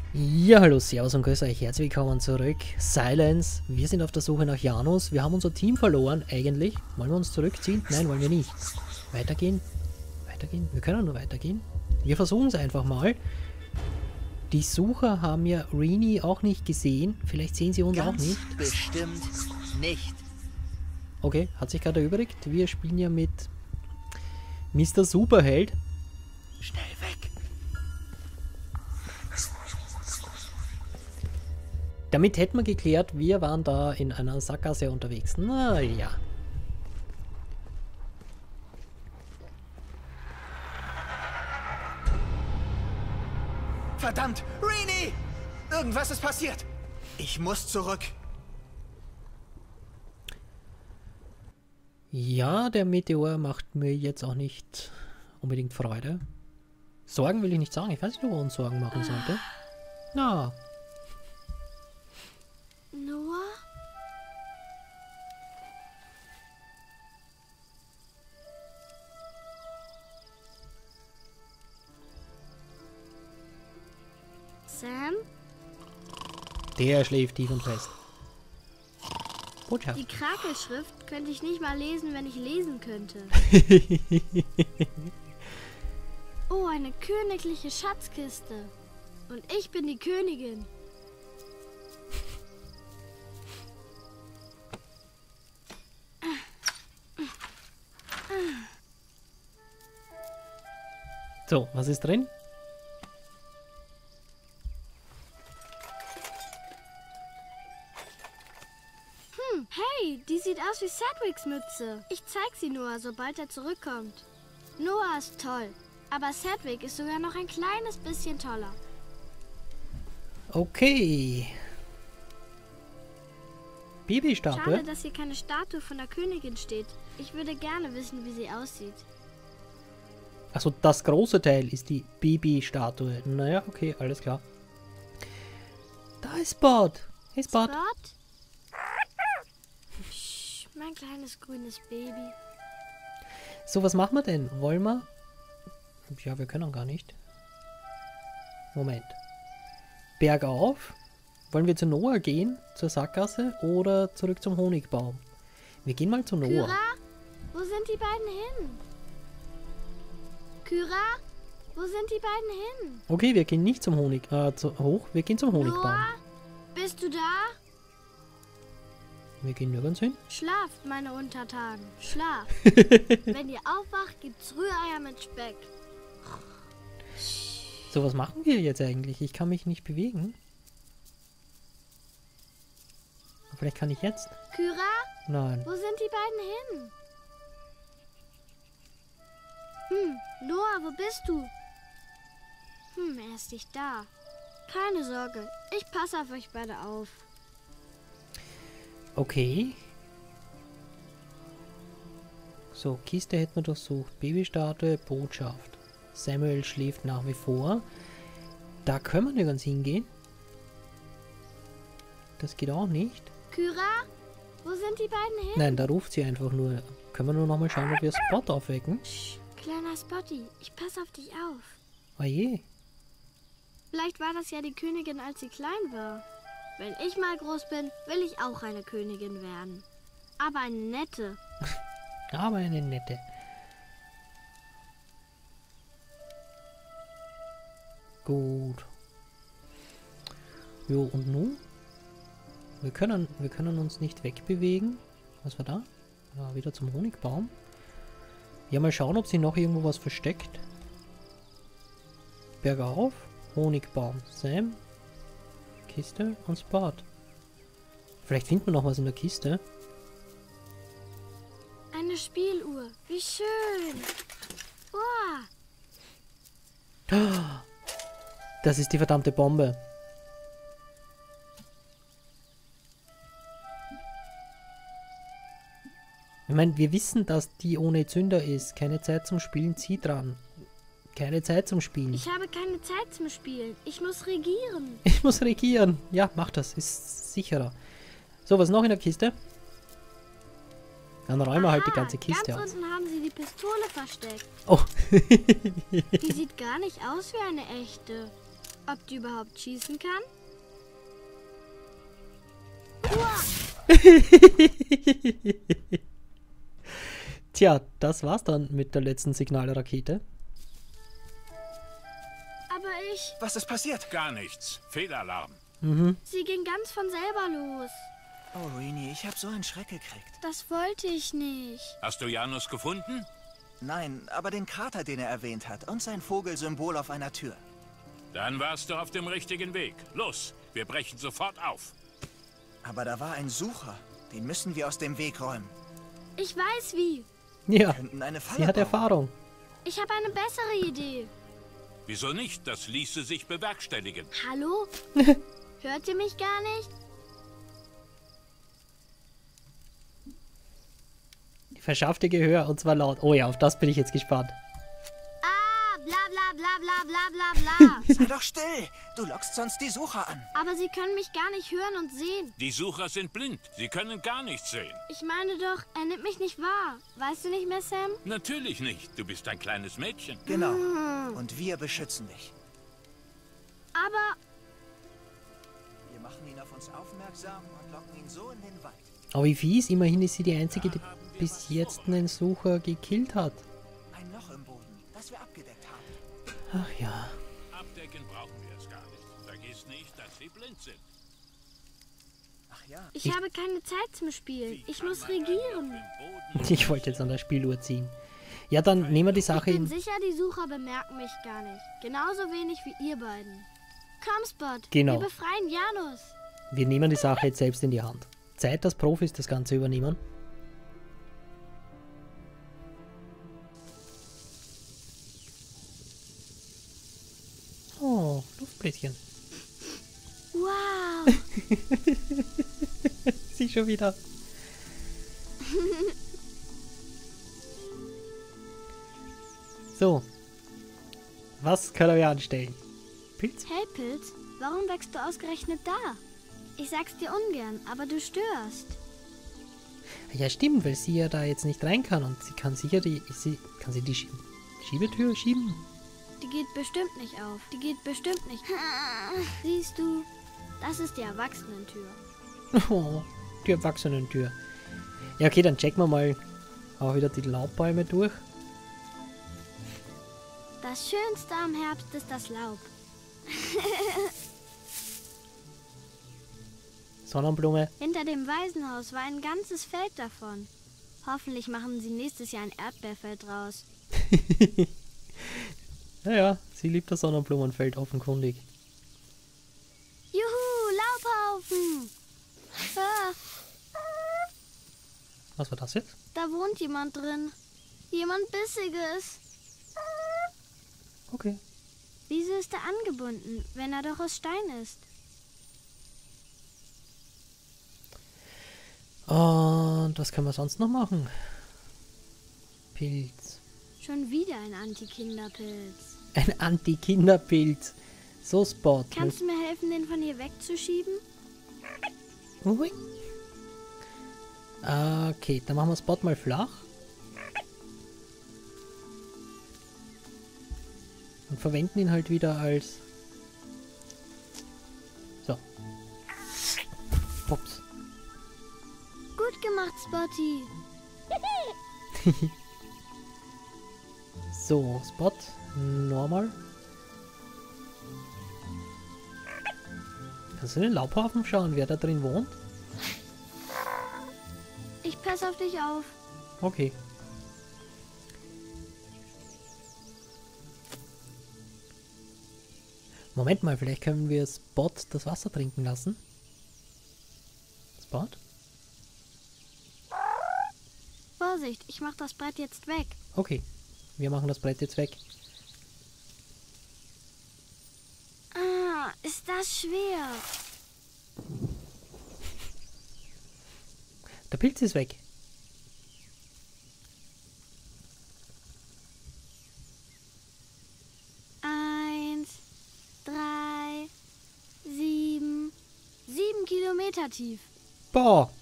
Ja, hallo, servus und grüß euch, herzlich willkommen zurück. Silence, wir sind auf der Suche nach Janus. Wir haben unser Team verloren, eigentlich. Wollen wir uns zurückziehen? Nein, wollen wir nicht. Weitergehen? Weitergehen? Wir können nur weitergehen. Wir versuchen es einfach mal. Die Sucher haben ja Rini auch nicht gesehen. Vielleicht sehen sie uns auch nicht. Bestimmt nicht. Okay, hat sich gerade erübrigt. Wir spielen ja mit Mr. Superheld. Schnell weg. Damit hätten wir geklärt, wir waren da in einer Sackgasse unterwegs. Na ja. Verdammt, Rini! Irgendwas ist passiert. Ich muss zurück. Ja, der Meteor macht mir jetzt auch nicht unbedingt Freude. Sorgen will ich nicht sagen. Ich weiß nicht, ob er uns Sorgen machen sollte. Na. Noah? Sam? Der schläft tief und fest. Botschaft. Die Krakelschrift könnte ich nicht mal lesen, wenn ich lesen könnte. Oh, eine königliche Schatzkiste. Und ich bin die Königin. So, was ist drin? Hey, die sieht aus wie Sedgwicks Mütze. Ich zeig sie Noah, sobald er zurückkommt. Noah ist toll, aber Sedgwick ist sogar noch ein kleines bisschen toller. Okay. Babystatue. Schade, dass hier keine Statue von der Königin steht. Ich würde gerne wissen, wie sie aussieht. Also das große Teil ist die Babystatue. Naja, okay, alles klar. Da ist Spot. Hey Spot. Spot? Psch, mein kleines grünes Baby. So, was machen wir denn? Wollen wir? Ja, wir können gar nicht. Moment. Bergauf. Wollen wir zu Noah gehen? Zur Sackgasse? Oder zurück zum Honigbaum? Wir gehen mal zu Noah. Kyra? Wo sind die beiden hin? Kyra? Wo sind die beiden hin? Okay, wir gehen nicht zum hoch. Wir gehen zum Honigbaum. Noah? Bist du da? Wir gehen nirgends hin. Schlaft, meine Untertanen. Schlaft. Wenn ihr aufwacht, gibt's Rühreier mit Speck. So, was machen wir jetzt eigentlich? Ich kann mich nicht bewegen. Vielleicht kann ich jetzt. Kyra? Nein. Wo sind die beiden hin? Noah, wo bist du? Er ist nicht da. Keine Sorge, ich passe auf euch beide auf. Okay. So, Kiste hätten wir durchsucht. Babystatue, Botschaft. Samuel schläft nach wie vor. Da können wir nirgends hingehen. Das geht auch nicht. Kyra? Wo sind die beiden hin? Nein, da ruft sie einfach nur. Können wir nur noch mal schauen, ob wir Spot aufwecken? Psch, kleiner Spotty, ich passe auf dich auf. Oh je. Vielleicht war das ja die Königin, als sie klein war. Wenn ich mal groß bin, will ich auch eine Königin werden. Aber eine nette. Aber eine nette. Gut. Jo, und nun? Wir können uns nicht wegbewegen. Was war da? Ja, wieder zum Honigbaum. Ja, mal schauen, ob sie noch irgendwo was versteckt. Bergauf. Honigbaum. Sam. Kiste und Spot. Vielleicht finden wir noch was in der Kiste. Eine Spieluhr. Wie schön. Wow. Das ist die verdammte Bombe. Ich meine, wir wissen, dass die ohne Zünder ist. Keine Zeit zum Spielen, zieh dran. Keine Zeit zum Spielen. Ich habe keine Zeit zum Spielen. Ich muss regieren. Ich muss regieren. Ja, mach das. Ist sicherer. So, was noch in der Kiste? Dann räumen wir halt die ganze Kiste ganz aus. unten haben sie die Pistole versteckt. Oh. Die sieht gar nicht aus wie eine echte. Ob die überhaupt schießen kann? Tja, das war's dann mit der letzten Signalrakete. Aber ich... Was ist passiert? Gar nichts. Fehlalarm. Sie ging ganz von selber los. Oh, Rini, ich habe so einen Schreck gekriegt. Das wollte ich nicht. Hast du Janus gefunden? Nein, aber den Krater, den er erwähnt hat und sein Vogelsymbol auf einer Tür. Dann warst du auf dem richtigen Weg. Los, wir brechen sofort auf. Aber da war ein Sucher. Den müssen wir aus dem Weg räumen. Ich weiß wie. Ja, Könnten eine Falle sie hat bauen. Erfahrung. Ich habe eine bessere Idee. Wieso nicht? Das ließe sich bewerkstelligen. Hallo? Hört ihr mich gar nicht? Verschaffte Gehör und zwar laut. Oh ja, auf das bin ich jetzt gespannt. Ah, bla bla bla bla bla bla bla. Sei doch still! Du lockst sonst die Sucher an. Aber sie können mich gar nicht hören und sehen. Die Sucher sind blind. Sie können gar nichts sehen. Ich meine doch, er nimmt mich nicht wahr. Weißt du nicht mehr, Sam? Natürlich nicht. Du bist ein kleines Mädchen. Genau. Und wir beschützen dich. Aber Wir machen ihn auf uns aufmerksam und locken ihn so in den Wald. Aber wie fies, immerhin ist sie die Einzige, die bis jetzt einen Sucher gekillt hat. Ein Loch im Boden, das wir abgedeckt haben. Ach ja. Abdecken brauchen wir es gar nicht. Vergiss nicht, dass sie blind sind. Ach ja. ich habe keine Zeit zum Spielen. Ich muss regieren. Ich wollte jetzt an der Spieluhr ziehen. Ja, dann nehmen wir die Ich Sache bin in... sicher, die Sucher bemerken mich gar nicht. Genauso wenig wie ihr beiden. Komm, Spot. Genau. Wir befreien Janus. Wir nehmen die Sache jetzt selbst in die Hand. Zeit, dass Profis das Ganze übernehmen. Oh, Luftblättchen. Wow. Sie schon wieder. So. Was können wir anstellen? Pilz? Hey, Pilz. Warum wächst du ausgerechnet da? Ich sag's dir ungern, aber du störst. Ja, stimmt, weil sie ja da jetzt nicht rein kann und sie kann sicher die... kann sie die Schiebetür schieben? Die geht bestimmt nicht auf. Die geht bestimmt nicht. Siehst du, das ist die Erwachsenentür. Oh, die Erwachsenentür. Ja, okay, dann checken wir mal auch wieder die Laubbäume durch. Das Schönste am Herbst ist das Laub. Sonnenblume. Hinter dem Waisenhaus war ein ganzes Feld davon. Hoffentlich machen sie nächstes Jahr ein Erdbeerfeld draus. Naja, sie liebt das Sonnenblumenfeld offenkundig. Juhu, Laubhaufen! Ah, Was war das jetzt? da wohnt jemand drin. Jemand Bissiges. Okay. Wieso ist er angebunden, wenn er doch aus Stein ist? Und was können wir sonst noch machen? Pilz. Schon wieder ein Anti-Kinderpilz. Ein Anti-Kinderpilz. So, Spot. Kannst du mir helfen, den von hier wegzuschieben? Ui. Okay, dann machen wir Spot mal flach. Und verwenden ihn halt wieder als... So. Ups. Gut gemacht, Spotty. So, Spot. Normal. Kannst du in den Laubhaufen schauen, wer da drin wohnt? Ich passe auf dich auf. Okay. Moment mal, vielleicht können wir Spot das Wasser trinken lassen. Spot? Vorsicht, ich mach das Brett jetzt weg. Okay, wir machen das Brett jetzt weg. Ah, ist das schwer. Der Pilz ist weg. Eins, 3, 7. 7 Kilometer tief. Boah!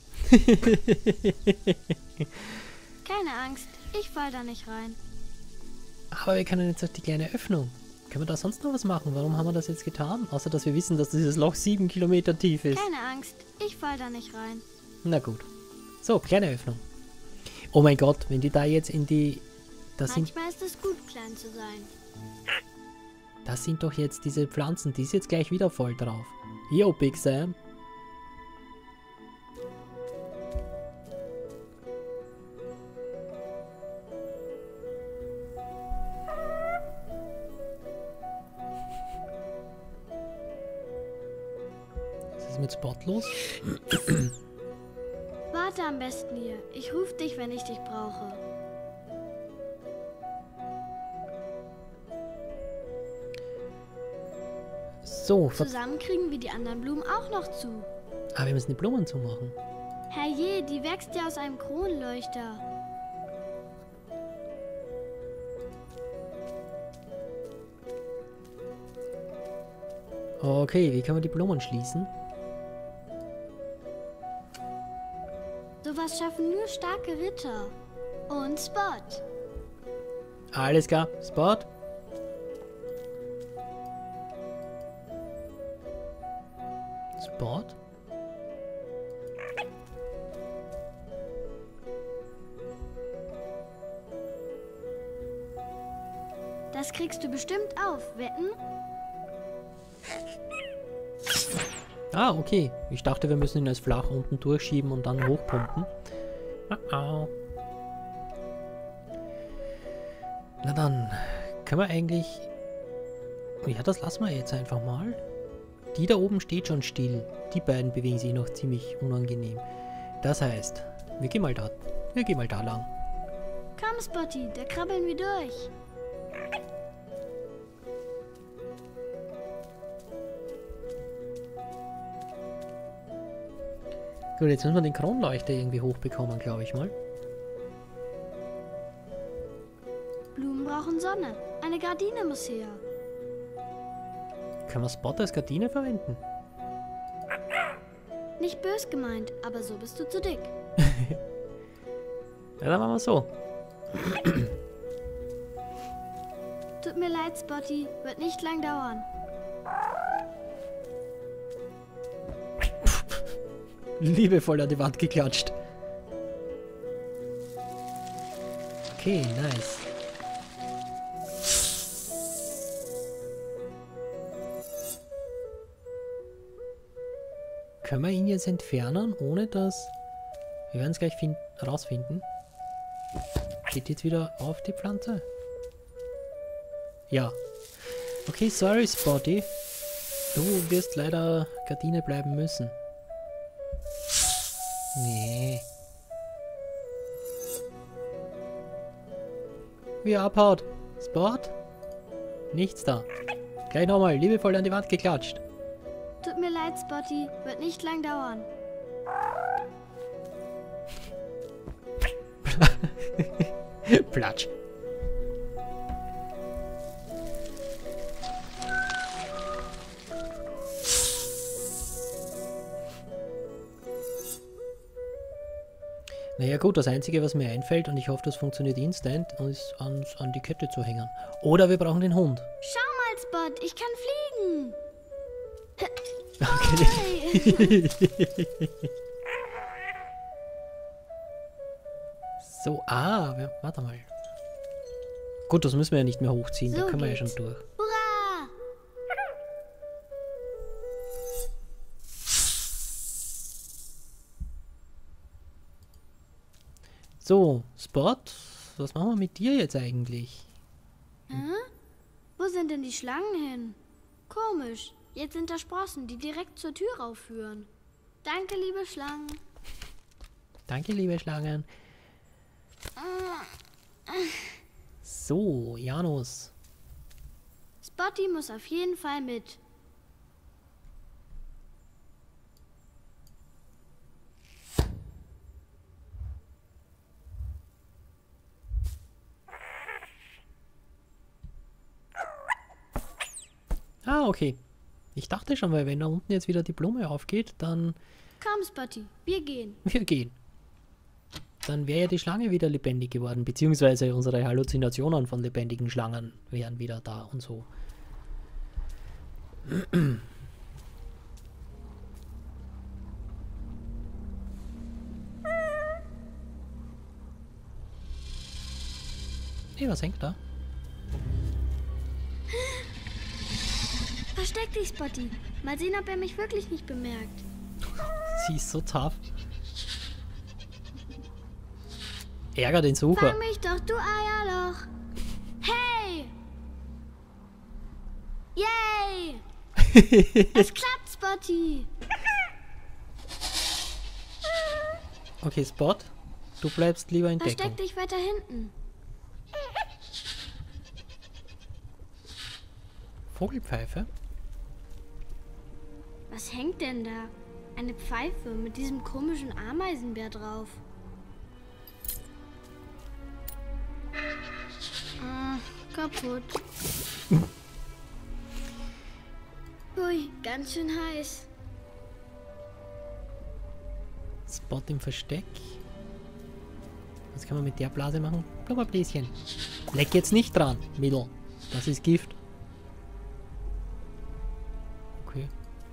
Keine Angst, ich fall da nicht rein. Aber wir können jetzt auf die kleine Öffnung. Können wir da sonst noch was machen? Warum haben wir das jetzt getan? Außer, dass wir wissen, dass dieses Loch 7 Kilometer tief ist. Keine Angst, ich fall da nicht rein. Na gut. So, kleine Öffnung. Oh mein Gott, wenn die da jetzt in die... Manchmal ist es gut, klein zu sein. Das sind doch jetzt diese Pflanzen. Die ist jetzt gleich wieder voll drauf. Yo, Big Sam. Was ist mit Spot los? Warte am besten hier. Ich rufe dich, wenn ich dich brauche. So, Zusammen kriegen wir die anderen Blumen auch noch zu. ah, wir müssen die Blumen zumachen. Herrje, die wächst ja aus einem Kronleuchter. Okay, wie kann man die Blumen schließen? Sowas schaffen nur starke Ritter. Und Spot. Alles klar. Spot. Spot. Das kriegst du bestimmt auf, wetten? Ah, okay. Ich dachte, wir müssen ihn als flach unten durchschieben und dann hochpumpen. Au. Na dann, können wir eigentlich... Ja, das lassen wir jetzt einfach mal. Die da oben steht schon still. Die beiden bewegen sich noch ziemlich unangenehm. Das heißt, wir gehen mal da. Wir gehen mal da lang. Komm, Spotty, da krabbeln wir durch. Gut, jetzt müssen wir den Kronleuchter irgendwie hochbekommen, glaube ich mal. Blumen brauchen Sonne. Eine Gardine muss her. Können wir Spot als Gardine verwenden? Nicht bös gemeint, aber so bist du zu dick. Ja, dann machen wir so. Tut mir leid, Spotty. Wird nicht lang dauern. Liebevoll an die Wand geklatscht. Okay, nice. Können wir ihn jetzt entfernen, ohne dass... Wir werden es gleich rausfinden. Geht jetzt wieder auf die Pflanze? Ja. Okay, sorry Spotty. Du wirst leider Gardine bleiben müssen. Nee. Wie er abhaut. Spot? Nichts da. Gleich nochmal, liebevoll an die Wand geklatscht. Tut mir leid, Spotty. Wird nicht lang dauern. Platsch. Naja gut, das Einzige, was mir einfällt, und ich hoffe, das funktioniert instant, ist uns an die Kette zu hängen. Oder wir brauchen den Hund. Schau mal, Spot. Ich kann fliegen. Okay. So, warte mal. Gut, das müssen wir ja nicht mehr hochziehen, da So können wir ja geht's. schon durch. Hurra! So, Spot, was machen wir mit dir jetzt eigentlich? Wo sind denn die Schlangen hin? Komisch. Jetzt sind da Sprossen, die direkt zur Tür aufführen. Danke, liebe Schlangen. Danke, liebe Schlangen. So, Janus. Spotty muss auf jeden Fall mit. Ah, okay. Ich dachte schon, weil wenn da unten jetzt wieder die Blume aufgeht, dann... Komm, Spotty, wir gehen. Wir gehen. Dann wäre ja die Schlange wieder lebendig geworden, beziehungsweise unsere Halluzinationen von lebendigen Schlangen wären wieder da und so. Hey, was hängt da? Versteck dich, Spotty. Mal sehen, ob er mich wirklich nicht bemerkt. Sie ist so tough. Ärger den Sucher. Fang mich doch, du Eierloch. Hey! Yay! Es klappt, Spotty. Okay, Spot. Du bleibst lieber in Deckung. Versteck dich weiter hinten. Vogelpfeife? Was hängt denn da? Eine Pfeife mit diesem komischen Ameisenbär drauf. Ah, kaputt. Ui, ganz schön heiß. Spot im Versteck. Was kann man mit der Blase machen? Blubberbläschen. Leck jetzt nicht dran, Mädel. Das ist Gift. Okay.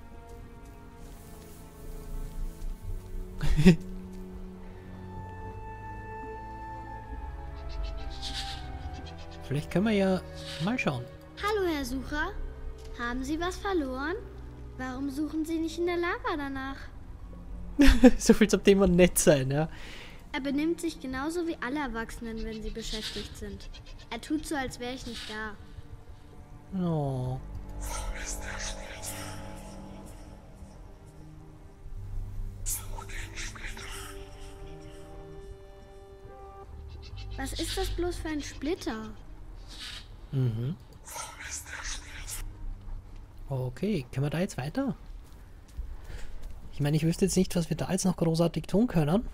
Vielleicht können wir ja mal schauen. Hallo, Herr Sucher. Haben Sie was verloren? Warum suchen Sie nicht in der Lava danach? So viel zum Thema nett sein, ja. Er benimmt sich genauso wie alle Erwachsenen, wenn sie beschäftigt sind. Er tut so, als wäre ich nicht da. Oh. Was ist das bloß für ein Splitter? Mhm. Okay, können wir da jetzt weiter? Ich meine, ich wüsste jetzt nicht, was wir da jetzt noch großartig tun können.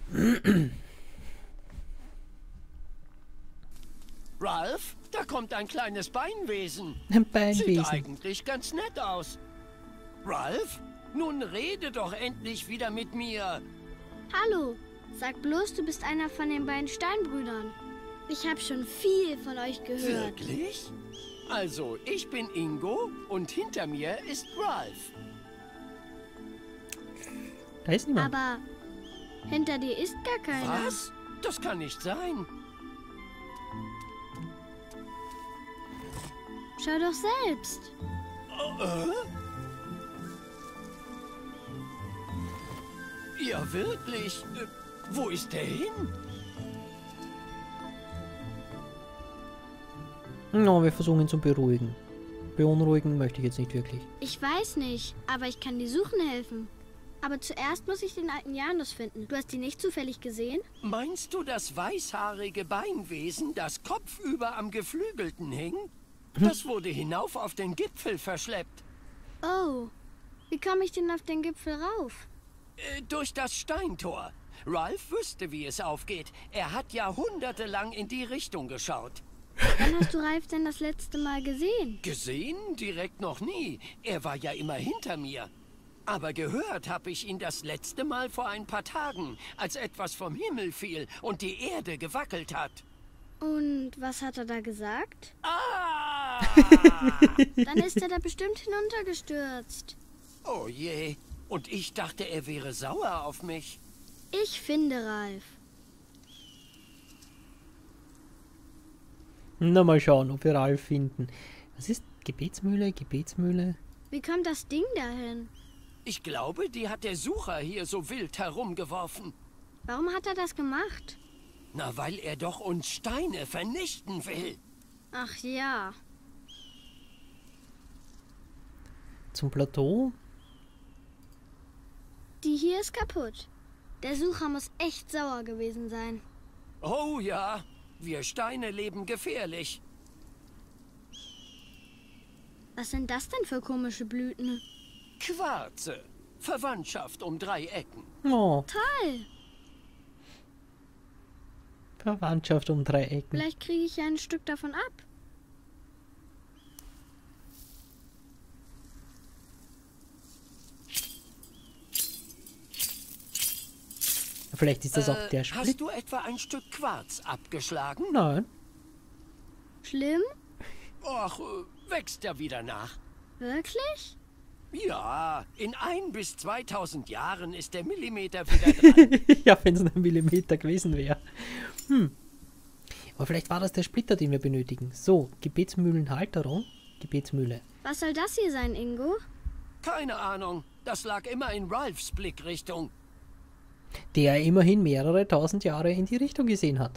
Ralph, da kommt ein kleines Beinwesen. Ein Sieht Beinwesen. eigentlich ganz nett aus. Ralph, nun rede doch endlich wieder mit mir. Hallo, sag bloß, du bist einer von den beiden Steinbrüdern. Ich habe schon viel von euch gehört. Wirklich? Also, ich bin Ingo und hinter mir ist Ralph. Da ist niemand. Aber hinter dir ist gar keiner. Was? Das kann nicht sein. Schau doch selbst. Ja, wirklich. Wo ist der hin? No, wir versuchen ihn zu beruhigen. Beunruhigen möchte ich jetzt nicht wirklich. Ich weiß nicht, aber ich kann dir suchen helfen. Aber zuerst muss ich den alten Janus finden. Du hast ihn nicht zufällig gesehen? Meinst du das weißhaarige Beinwesen, das kopfüber am Geflügelten hing? Das wurde hinauf auf den Gipfel verschleppt. Oh, wie komme ich denn auf den Gipfel rauf? Durch das Steintor. Ralph wüsste, wie es aufgeht. Er hat jahrhundertelang in die Richtung geschaut. Wann hast du Ralf denn das letzte Mal gesehen? Gesehen? Direkt noch nie. Er war ja immer hinter mir. Aber gehört habe ich ihn das letzte Mal vor ein paar Tagen, als etwas vom Himmel fiel und die Erde gewackelt hat. Und was hat er da gesagt? Ah! Dann ist er da bestimmt hinuntergestürzt. Oh je. Und ich dachte, er wäre sauer auf mich. Ich finde Ralf. Na, mal schauen, ob wir Ralf finden. Was ist Gebetsmühle? Gebetsmühle? Wie kommt das Ding dahin? Ich glaube, die hat der Sucher hier so wild herumgeworfen. Warum hat er das gemacht? Na, weil er doch uns Steine vernichten will. Ach ja. Zum Plateau? Die hier ist kaputt. Der Sucher muss echt sauer gewesen sein. Oh ja, wir Steine leben gefährlich. Was sind das denn für komische Blüten? Quarze. Verwandtschaft um 3 Ecken. Oh, Toll! Verwandtschaft um 3 Ecken. Vielleicht kriege ich ja ein Stück davon ab. Vielleicht ist das auch der Hast Split. du etwa ein Stück Quarz abgeschlagen? Nein. Schlimm? Ach, wächst ja wieder nach. Wirklich? Ja, in 1 bis 2000 Jahren ist der Millimeter wieder dran. Ja, wenn es ein Millimeter gewesen wäre. Aber vielleicht war das der Splitter, den wir benötigen. So, Gebetsmühlenhalterung. Gebetsmühle. Was soll das hier sein, Ingo? Keine Ahnung, das lag immer in Ralphs Blickrichtung. Der immerhin mehrere tausend Jahre in die Richtung gesehen hat.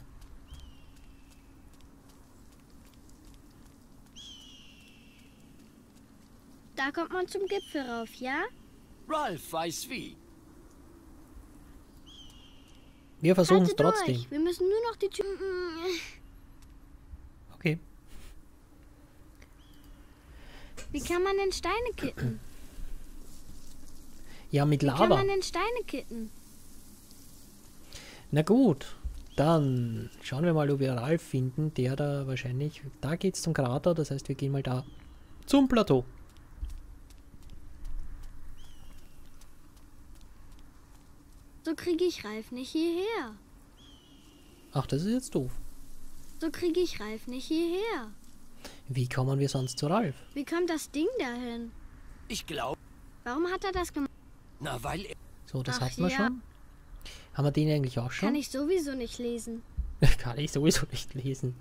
Da kommt man zum Gipfel rauf, ja? Ralph weiß wie. Wir versuchen es Haltet trotzdem. durch. Wir müssen nur noch die Tür... Okay. Wie kann man denn Steine kitten? Ja, mit Wie kann Lava. man denn Steine kitten? Na gut, dann schauen wir mal, ob wir Ralf finden, der da wahrscheinlich... Da geht's zum Krater, das heißt, wir gehen mal da zum Plateau. So kriege ich Ralf nicht hierher. Ach, das ist jetzt doof. So kriege ich Ralf nicht hierher. Wie kommen wir sonst zu Ralf? Wie kommt das Ding dahin? Ich glaube, Warum hat er das gemacht? na weil er... So, das Ach hatten wir ja. schon. Haben wir den eigentlich auch schon? Kann ich sowieso nicht lesen. Kann ich sowieso nicht lesen.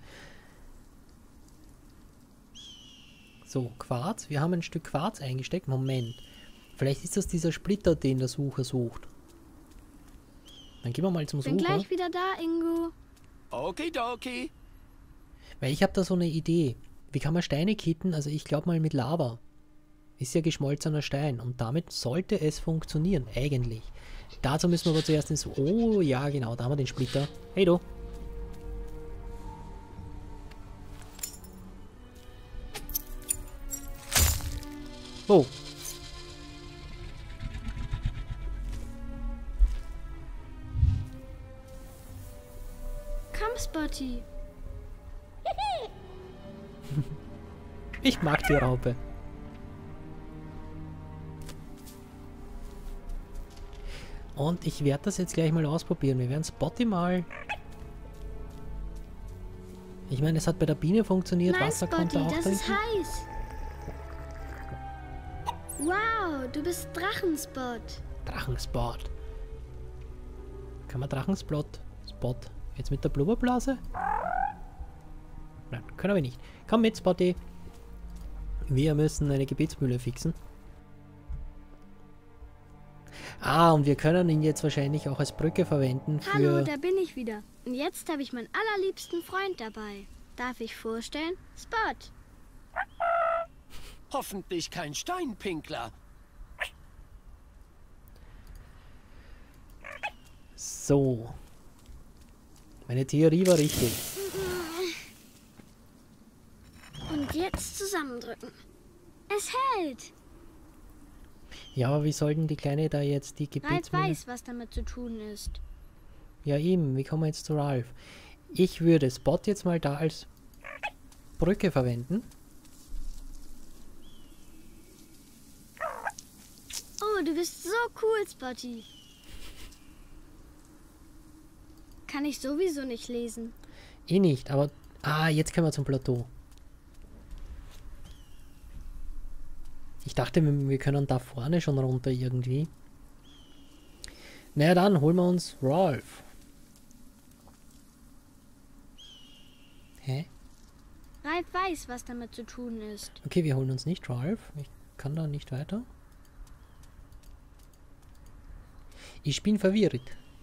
So, Quarz. Wir haben ein Stück Quarz eingesteckt. Moment. Vielleicht ist das dieser Splitter, den der Sucher sucht. Dann gehen wir mal zum Bin Sucher. gleich wieder da, Ingo. Okidoki. Weil ich habe da so eine Idee. Wie kann man Steine kitten? Also ich glaube mal mit Lava. Ist ja geschmolzener Stein. Und damit sollte es funktionieren, eigentlich. Dazu müssen wir aber zuerst ins... Oh, ja, genau. Da haben wir den Splitter. Hey, du. Oh. Komm, Spotty. Ich mag die Raupe. Und ich werde das jetzt gleich mal ausprobieren. Wir werden Spotty mal... Ich meine, es hat bei der Biene funktioniert. Nein, Wasser kommt Spotty, da auch das ist drin. heiß. Wow, du bist Drachenspot. Drachenspot. Kann man Drachenspot... Spot. Jetzt mit der Blubberblase? Nein, können wir nicht. Komm mit, Spotty. Wir müssen eine Gebetsmühle fixen. Ah, und wir können ihn jetzt wahrscheinlich auch als Brücke verwenden für... Hallo, da bin ich wieder. Und jetzt habe ich meinen allerliebsten Freund dabei. Darf ich vorstellen? Spot. Hoffentlich kein Steinpinkler. So. Meine Theorie war richtig. Und jetzt zusammendrücken. Es hält. Ja, aber wie sollten die Kleine da jetzt die Ralf Gebetsmühle... weiß, was damit zu tun ist. Ja eben, wie kommen wir jetzt zu Ralf? Ich würde Spot jetzt mal da als Brücke verwenden. Oh, du bist so cool, Spotty. Kann ich sowieso nicht lesen. Eh nicht, aber... Ah, jetzt können wir zum Plateau. Ich dachte, wir können da vorne schon runter irgendwie. Naja, dann holen wir uns Ralf. Hä? Ralf weiß, was damit zu tun ist. Okay, wir holen uns nicht Ralf. Ich kann da nicht weiter. Ich bin verwirrt.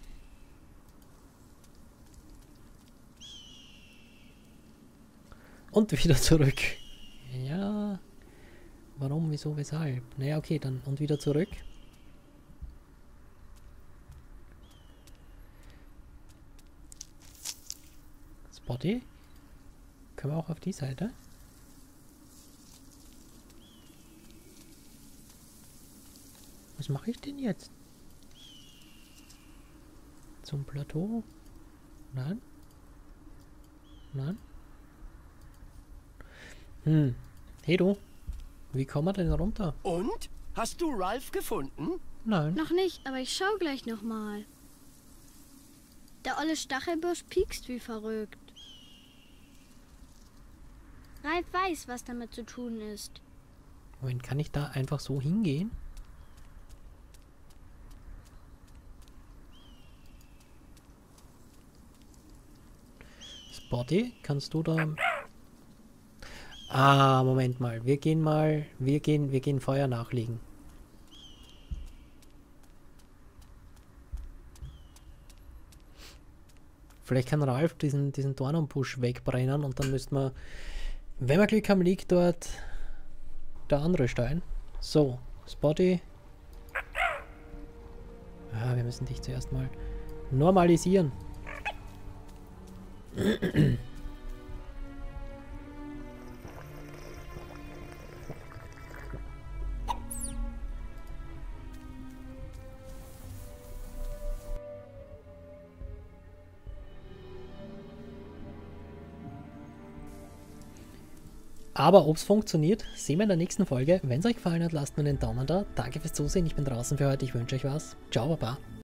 Und wieder zurück. Ja. Warum, wieso, weshalb? Naja, okay, dann und wieder zurück. Spotty? Können wir auch auf die Seite? Was mache ich denn jetzt? Zum Plateau? Nein? Nein? Hey du, wie kommen wir denn runter? Und? Hast du Ralph gefunden? Nein. Noch nicht, aber ich schau gleich nochmal. Der olle Stachelbusch piekst wie verrückt. Ralf weiß, was damit zu tun ist. Moment, kann ich da einfach so hingehen? Spotty, kannst du da... Ah, Moment mal. Wir gehen Feuer nachlegen. Vielleicht kann Ralf diesen Dornenbusch wegbrennen und dann müssten wir, wenn wir Glück haben, liegt dort der andere Stein. So, Spotty. Ah, wir müssen dich zuerst mal normalisieren. Aber ob es funktioniert, sehen wir in der nächsten Folge. Wenn es euch gefallen hat, lasst mir einen Daumen da. Danke fürs Zusehen. Ich bin draußen für heute. Ich wünsche euch was. Ciao, Baba.